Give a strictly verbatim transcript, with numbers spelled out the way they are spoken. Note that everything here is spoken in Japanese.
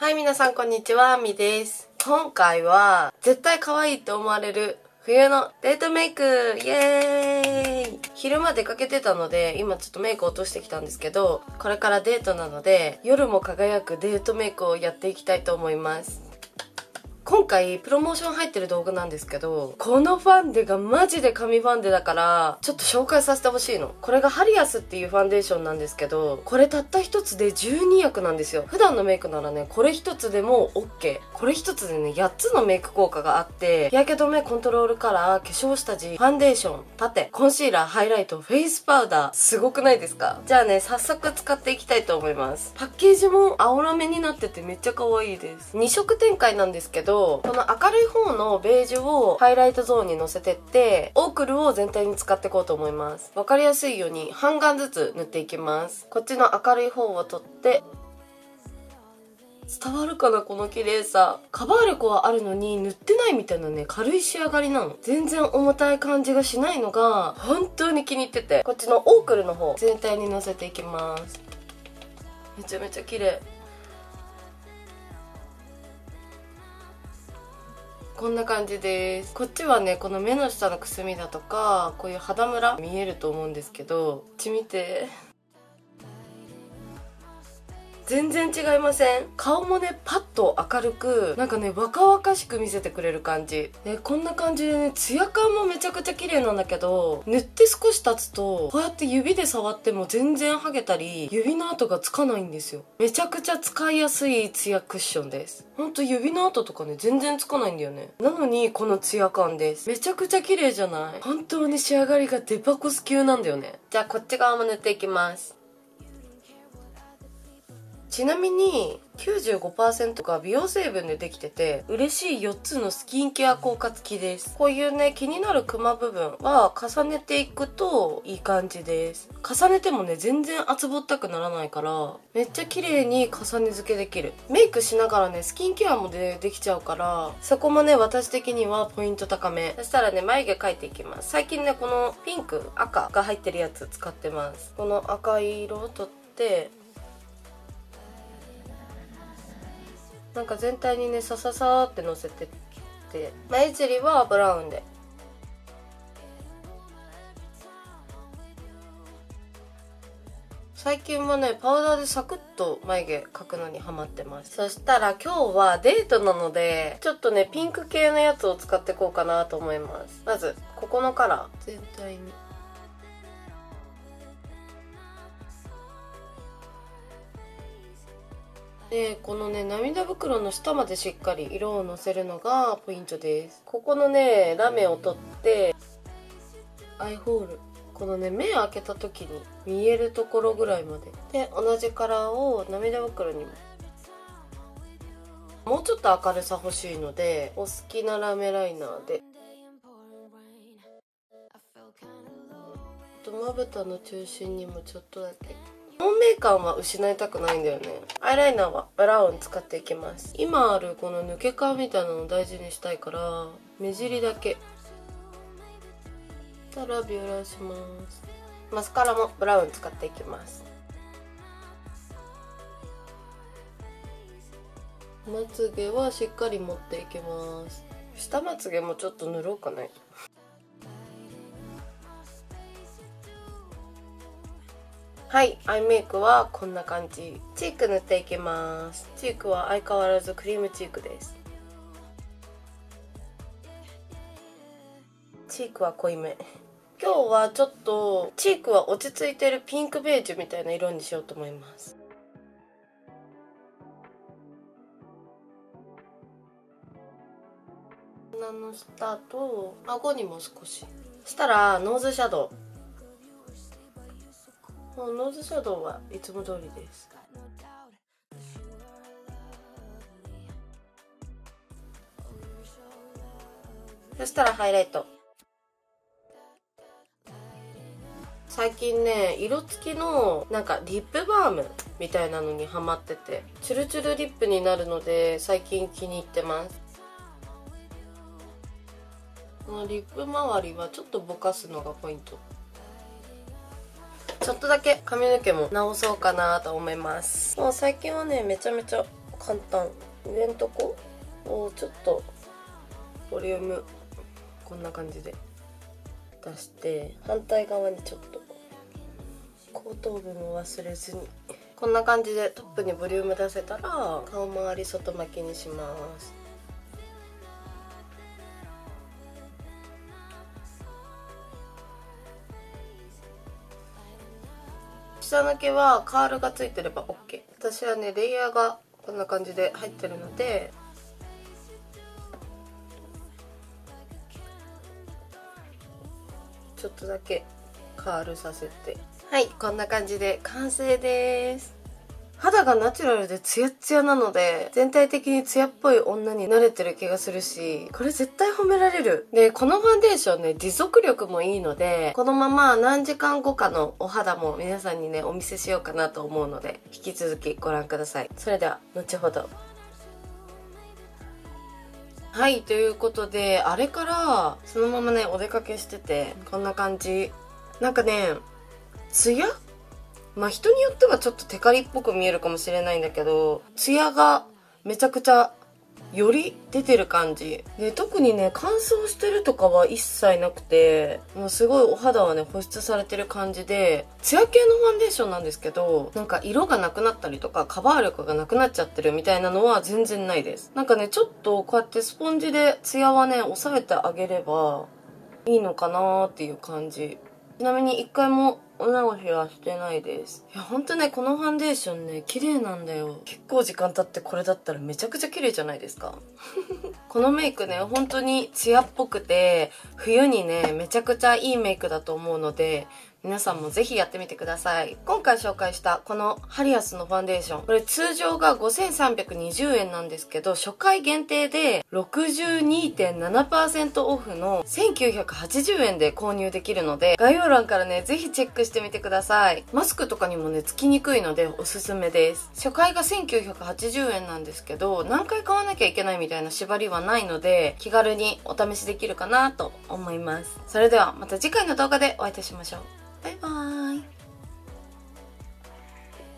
はい、皆さんこんにちは、みです。今回は絶対可愛いと思われる冬のデートメイクイエーイ。昼間出かけてたので今ちょっとメイク落としてきたんですけど、これからデートなので夜も輝くデートメイクをやっていきたいと思います。今回プロモーション入ってる動画なんですけど、このファンデがマジで神ファンデだからちょっと紹介させてほしいの。これがハリアスっていうファンデーションなんですけど、これたった一つでじゅうにやくなんですよ。普段のメイクならね、これ一つでも OK。 これ一つでねやっつのメイク効果があって、日焼け止め、コントロールカラー、化粧下地、ファンデーション、パテ、コンシーラー、ハイライト、フェイスパウダー、すごくないですか？じゃあね、早速使っていきたいと思います。パッケージも青らめになっててめっちゃ可愛いです。に色展開なんですけど、この明るい方のベージュをハイライトゾーンにのせてって、オークルを全体に使っていこうと思います。わかりやすいように半眼ずつ塗っていきます。こっちの明るい方を取って、伝わるかなこの綺麗さ。カバー力はあるのに塗ってないみたいなね、軽い仕上がりなの。全然重たい感じがしないのが本当に気に入ってて、こっちのオークルの方全体にのせていきます。めちゃめちゃ綺麗。こんな感じです。こっちはね、この目の下のくすみだとかこういう肌ムラ見えると思うんですけど、こっち見て、全然違いません？顔もねパッと明るく、なんかね若々しく見せてくれる感じで、こんな感じでね、ツヤ感もめちゃくちゃ綺麗なんだけど、塗って少し経つとこうやって指で触っても全然剥げたり指の跡がつかないんですよ。めちゃくちゃ使いやすいツヤクッションです。ほんと指の跡とかね全然つかないんだよね。なのにこのツヤ感です。めちゃくちゃ綺麗じゃない？本当に仕上がりがデパコス級なんだよね。じゃあこっち側も塗っていきます。ちなみに きゅうじゅうごパーセント が美容成分でできてて嬉しいよっつのスキンケア効果付きです。こういうね気になるクマ部分は重ねていくといい感じです。重ねてもね全然厚ぼったくならないからめっちゃ綺麗に重ね付けできる。メイクしながらねスキンケアもでできちゃうから、そこもね私的にはポイント高め。そしたらね眉毛描いていきます。最近ねこのピンク赤が入ってるやつ使ってます。この赤い色を取って、なんか全体にねさささーってのせてって、眉尻はブラウンで、最近はねパウダーでサクッと眉毛描くのにハマってます。そしたら今日はデートなのでちょっとねピンク系のやつを使っていこうかなと思います。まずここのカラー全体に、でこのね涙袋の下までしっかり色をのせるのがポイントです。ここのねラメを取ってアイホール、このね目開けた時に見えるところぐらいまでで、同じカラーを涙袋にも。もうちょっと明るさ欲しいのでお好きなラメライナーで、まぶたの中心にもちょっとだけ。透明感は失いたくないんだよね。アイライナーはブラウン使っていきます。今あるこの抜け感みたいなのを大事にしたいから目尻だけたらビュラーします。マスカラもブラウン使っていきます。まつげはしっかり持っていきます。下まつげもちょっと塗ろうかね。はい、アイメイクはこんな感じ。チーク塗っていきます。チークは相変わらずクリームチークです。チークは濃いめ。今日はちょっとチークは落ち着いてるピンクベージュみたいな色にしようと思います。鼻の下と顎にも少し。そしたらノーズシャドウ。もうノーズシャドウはいつも通りです。そしたらハイライト。最近ね色付きのなんかリップバームみたいなのにハマってて、チュルチュルリップになるので最近気に入ってます。このリップ周りはちょっとぼかすのがポイント。ちょっとだけ髪の毛も直そうかなと思います。もう最近はねめちゃめちゃ簡単。上のとこをちょっとボリュームこんな感じで出して、反対側にちょっと後頭部も忘れずに、こんな感じでトップにボリューム出せたら顔周り外巻きにします。下抜けはカールがついてれば OK。 私はねレイヤーがこんな感じで入ってるので、ちょっとだけカールさせて、はい、こんな感じで完成です。肌がナチュラルでツヤッツヤなので、全体的にツヤっぽい女に慣れてる気がするし、これ絶対褒められる。で、このファンデーションね、持続力もいいので、このまま何時間後かのお肌も皆さんにね、お見せしようかなと思うので、引き続きご覧ください。それでは、後ほど。はい、ということで、あれから、そのままね、お出かけしてて、こんな感じ。なんかね、ツヤ？まあ人によってはちょっとテカリっぽく見えるかもしれないんだけど、ツヤがめちゃくちゃより出てる感じで、特にね乾燥してるとかは一切なくて、もうすごいお肌はね保湿されてる感じで、ツヤ系のファンデーションなんですけど、なんか色がなくなったりとかカバー力がなくなっちゃってるみたいなのは全然ないです。なんかねちょっとこうやってスポンジでツヤはね抑えてあげればいいのかなーっていう感じ。ちなみに一回もお直しはしてないです。いやほんとねこのファンデーションね綺麗なんだよ。結構時間経ってこれだったらめちゃくちゃ綺麗じゃないですか。このメイクね本当にツヤっぽくて、冬にねめちゃくちゃいいメイクだと思うので、皆さんもぜひやってみてください。今回紹介したこのハリアスのファンデーション、これ通常がごせんさんびゃくにじゅうえんなんですけど、初回限定で ろくじゅうにてんななパーセント オフのせんきゅうひゃくはちじゅうえんで購入できるので、概要欄からねぜひチェックしてみてください。マスクとかにもねつきにくいのでおすすめです。初回がせんきゅうひゃくはちじゅうえんなんですけど、何回買わなきゃいけないみたいな縛りはないので、気軽にお試しできるかなと思います。それではまた次回の動画でお会いいたしましょう。バイバーイ。